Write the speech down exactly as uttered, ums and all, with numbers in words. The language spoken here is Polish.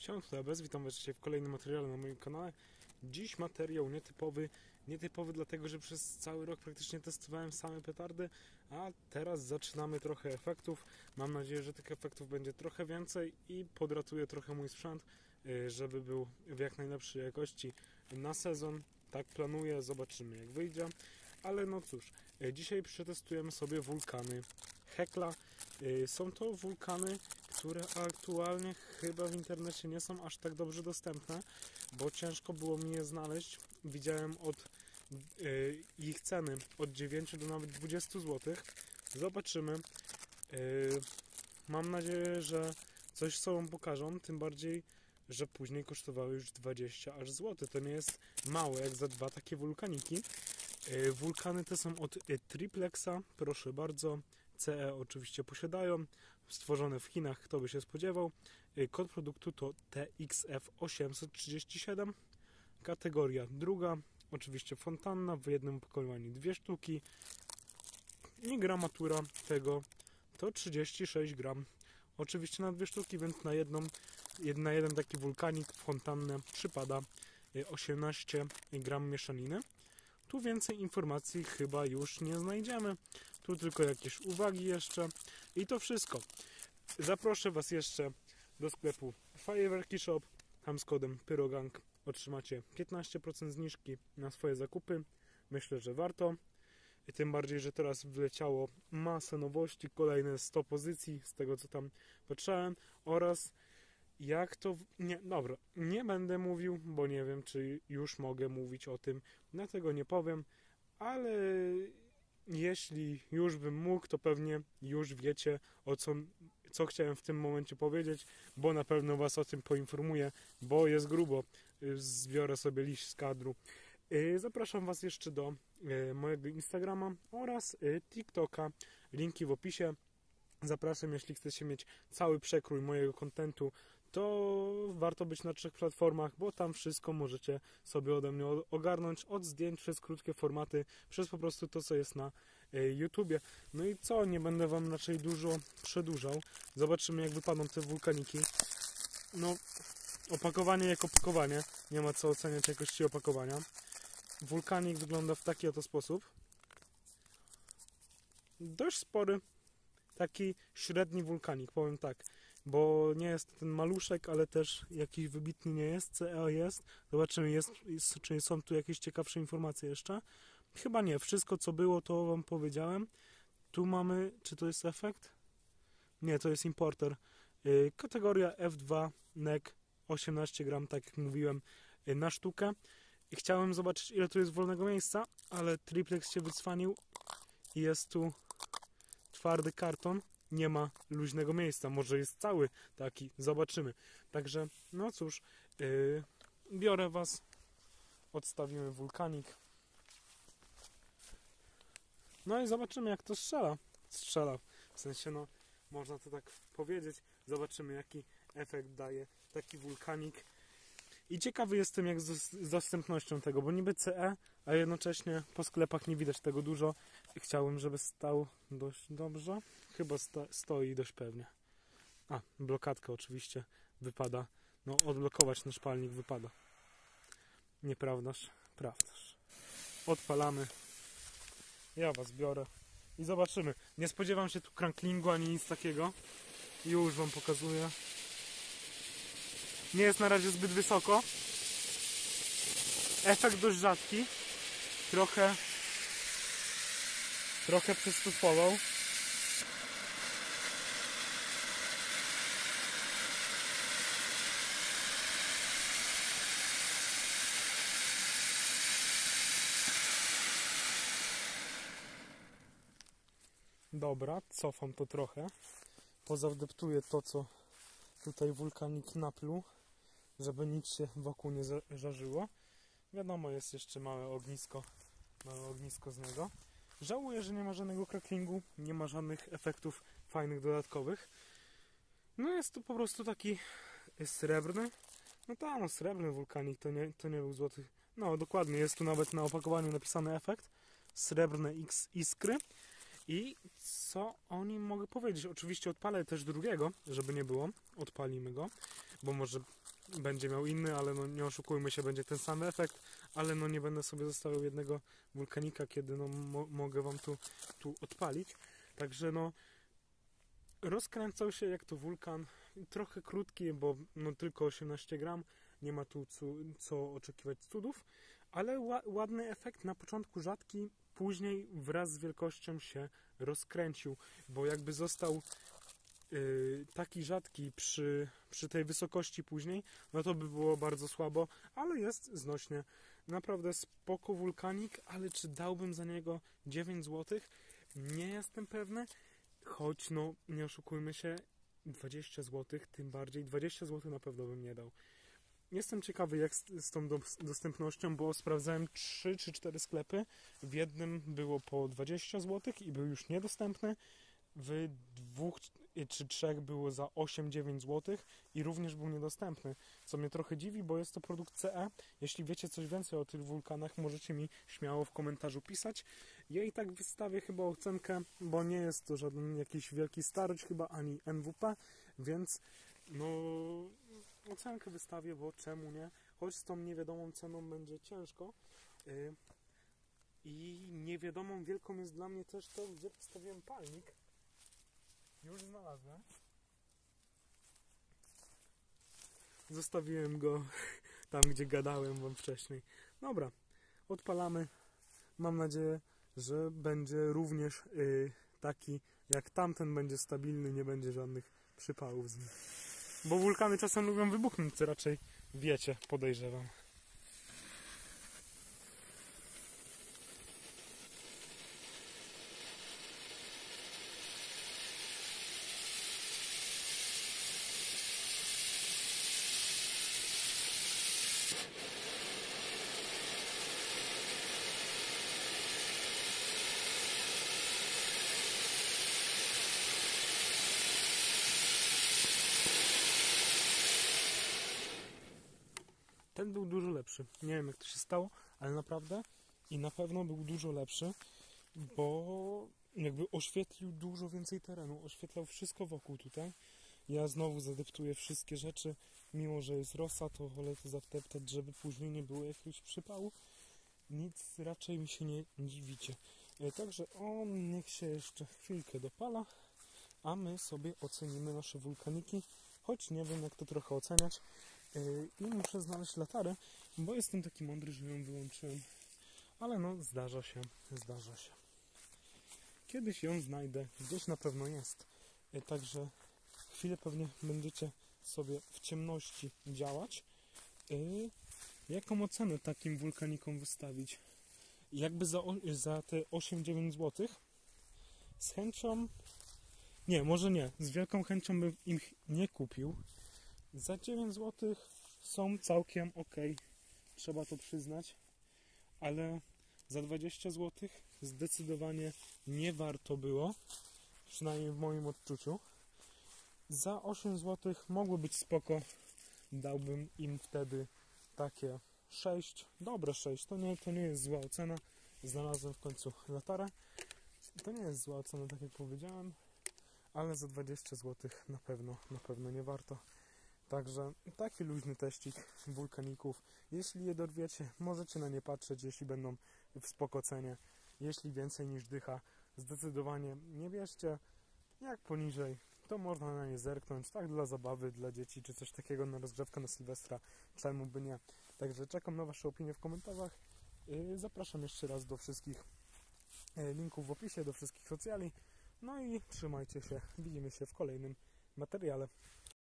Siema, tutaj Bez, witam was dzisiaj w kolejnym materiale na moim kanale. Dziś materiał nietypowy, nietypowy dlatego, że przez cały rok praktycznie testowałem same petardy, a teraz zaczynamy trochę efektów. Mam nadzieję, że tych efektów będzie trochę więcej i podratuję trochę mój sprzęt, żeby był w jak najlepszej jakości na sezon. Tak planuję, zobaczymy jak wyjdzie. Ale no cóż, dzisiaj przetestujemy sobie wulkany Hekla. Są to wulkany, które aktualnie chyba w internecie nie są aż tak dobrze dostępne, bo ciężko było mi je znaleźć. Widziałem od y, ich ceny od dziewięciu do nawet dwudziestu złotych. Zobaczymy. Y, mam nadzieję, że coś sobą pokażą, tym bardziej, że później kosztowały już dwadzieścia aż złotych. To nie jest mało jak za dwa takie wulkaniki. Y, wulkany te są od y, Triplexa, proszę bardzo. C E oczywiście posiadają, stworzone w Chinach, kto by się spodziewał. Kod produktu to T X F osiemset trzydzieści siedem. Kategoria druga, oczywiście fontanna, w jednym opakowaniu dwie sztuki. I gramatura tego to trzydzieści sześć gram. Oczywiście na dwie sztuki, więc na jedną, na jeden taki wulkanik, fontannę przypada osiemnaście gram mieszaniny. Tu więcej informacji chyba już nie znajdziemy. Tu tylko jakieś uwagi jeszcze. I to wszystko. Zaproszę was jeszcze do sklepu Fajerwerki Shop. Tam z kodem Pyrogang otrzymacie piętnaście procent zniżki na swoje zakupy. Myślę, że warto. I tym bardziej, że teraz wleciało masę nowości. Kolejne sto pozycji z tego, co tam patrzałem. Oraz jak to... Nie, dobra, nie będę mówił, bo nie wiem, czy już mogę mówić o tym. Dlatego nie powiem, ale jeśli już bym mógł, to pewnie już wiecie, o co, co chciałem w tym momencie powiedzieć, bo na pewno was o tym poinformuję, bo jest grubo. Zbiorę sobie liść z kadru. Zapraszam was jeszcze do mojego Instagrama oraz TikToka. Linki w opisie. Zapraszam, jeśli chcecie mieć cały przekrój mojego kontentu, to warto być na trzech platformach, bo tam wszystko możecie sobie ode mnie ogarnąć, od zdjęć przez krótkie formaty, przez po prostu to, co jest na YouTubie. No i co, nie będę wam raczej dużo przedłużał. Zobaczymy, jak wypadną te wulkaniki. No, opakowanie jak opakowanie, nie ma co oceniać jakości opakowania. Wulkanik wygląda w taki oto sposób. Dość spory, taki średni wulkanik, powiem tak. Bo nie jest ten maluszek, ale też jakiś wybitny nie jest. C E jest. Zobaczymy, jest, jest, czy są tu jakieś ciekawsze informacje jeszcze. Chyba nie. Wszystko, co było, to wam powiedziałem. Tu mamy... Czy to jest efekt? Nie, to jest importer. Yy, kategoria F dwa N E C osiemnaście gram, tak jak mówiłem, yy, na sztukę. I chciałem zobaczyć, ile tu jest wolnego miejsca, ale Triplex się wycwanił i jest tu twardy karton. Nie ma luźnego miejsca. Może jest cały taki. Zobaczymy. Także, no cóż, yy, biorę was. Odstawimy wulkanik. No i zobaczymy, jak to strzela. Strzela. W sensie, no, można to tak powiedzieć. Zobaczymy, jaki efekt daje taki wulkanik. I ciekawy jestem, jak z, z dostępnością tego, bo niby C E, a jednocześnie po sklepach nie widać tego dużo. Chciałbym, żeby stał dość dobrze. Chyba sta, stoi dość pewnie. A, blokadka oczywiście wypada. No, odblokować nasz palnik wypada. Nieprawdaż? Prawdaż. Odpalamy. Ja was biorę. I zobaczymy. Nie spodziewam się tu cranklingu ani nic takiego. Już wam pokazuję. Nie jest na razie zbyt wysoko. Efekt dość rzadki. Trochę Trochę przystosował. Dobra, cofam to trochę. Pozadeptuję to, co tutaj wulkanik napluł, żeby nic się wokół nie żarzyło. Wiadomo, jest jeszcze małe ognisko, małe ognisko z niego. Żałuję, że nie ma żadnego cracklingu, nie ma żadnych efektów fajnych, dodatkowych. No jest to po prostu taki srebrny. No tam, no, srebrny wulkanik, to nie, to nie był złoty. No dokładnie, jest tu nawet na opakowaniu napisany efekt. Srebrne X iskry. I co o nim mogę powiedzieć? Oczywiście odpalę też drugiego, żeby nie było. Odpalimy go, bo może będzie miał inny, ale no nie oszukujmy się, będzie ten sam efekt, ale no nie będę sobie zostawiał jednego wulkanika, kiedy no mo mogę wam tu, tu odpalić. Także no rozkręcał się jak to wulkan, trochę krótki, bo no tylko osiemnaście gram, nie ma tu co, co oczekiwać cudów, ale ła ładny efekt, na początku rzadki, później wraz z wielkością się rozkręcił, bo jakby został yy, taki rzadki przy, przy tej wysokości później, no to by było bardzo słabo, ale jest znośnie. Naprawdę spoko wulkanik, ale czy dałbym za niego dziewięć złotych? Nie jestem pewny, choć no nie oszukujmy się, dwadzieścia złotych, tym bardziej dwadzieścia złotych na pewno bym nie dał. Jestem ciekawy jak z, z tą dostępnością, bo sprawdzałem trzy czy cztery sklepy. W jednym było po dwadzieścia złotych i był już niedostępny. W dwóch czy trzech było za osiem dziewięć złotych i również był niedostępny. Co mnie trochę dziwi, bo jest to produkt C E. Jeśli wiecie coś więcej o tych wulkanach, możecie mi śmiało w komentarzu pisać. Ja i tak wystawię chyba ocenkę, bo nie jest to żaden jakiś wielki starość chyba, ani N W P, więc no ocenkę wystawię, bo czemu nie? Choć z tą niewiadomą ceną będzie ciężko. Yy, I niewiadomą wielką jest dla mnie też to, gdzie postawiłem palnik. Już znalazłem. Zostawiłem go tam, gdzie gadałem wam wcześniej. Dobra, odpalamy. Mam nadzieję, że będzie również yy, taki jak tamten, będzie stabilny, nie będzie żadnych przypałów z nim. Bo wulkany czasem lubią wybuchnąć, co raczej wiecie, podejrzewam. Ten był dużo lepszy. Nie wiem jak to się stało, ale naprawdę i na pewno był dużo lepszy, bo jakby oświetlił dużo więcej terenu, oświetlał wszystko wokół tutaj. Ja znowu zadeptuję wszystkie rzeczy, mimo że jest rosa, to wolę to zadeptać, żeby później nie było jakiegoś przypału. Nic raczej mi się nie dziwicie. Także on niech się jeszcze chwilkę dopala, a my sobie ocenimy nasze wulkaniki, choć nie wiem jak to trochę oceniać. I muszę znaleźć latarę, bo jestem taki mądry, że ją wyłączyłem. Ale no, zdarza się, zdarza się. Kiedyś ją znajdę, gdzieś na pewno jest. Także chwilę pewnie będziecie sobie w ciemności działać. Jaką ocenę takim wulkanikom wystawić? Jakby za, za te osiem dziewięć złotych z chęcią... Nie, może nie. Z wielką chęcią bym im nie kupił. Za dziewięć złotych są całkiem ok, trzeba to przyznać, ale za dwadzieścia złotych zdecydowanie nie warto było, przynajmniej w moim odczuciu. Za osiem złotych mogło być spoko, dałbym im wtedy takie sześć, dobre sześć, to nie, to nie jest zła ocena, znalazłem w końcu latarę, to nie jest zła ocena, tak jak powiedziałem, ale za dwadzieścia złotych na pewno, na pewno nie warto. Także taki luźny teścik wulkaników. Jeśli je dorwiecie, możecie na nie patrzeć, jeśli będą w spoko cenie. Jeśli więcej niż dycha, zdecydowanie nie bierzcie. Jak poniżej, to można na nie zerknąć, tak dla zabawy, dla dzieci, czy coś takiego na rozgrzewkę na Sylwestra, czemu by nie. Także czekam na wasze opinie w komentarzach. Zapraszam jeszcze raz do wszystkich linków w opisie, do wszystkich socjali. No i trzymajcie się, widzimy się w kolejnym materiale.